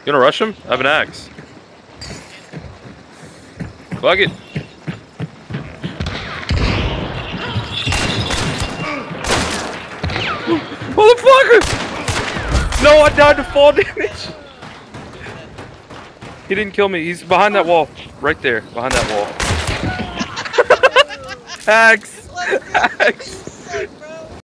You gonna rush him? I have an axe. Fuck it. Motherfucker! No, I died to fall damage. He didn't kill me. He's behind that wall. Right there. Behind that wall. Axe! Axe!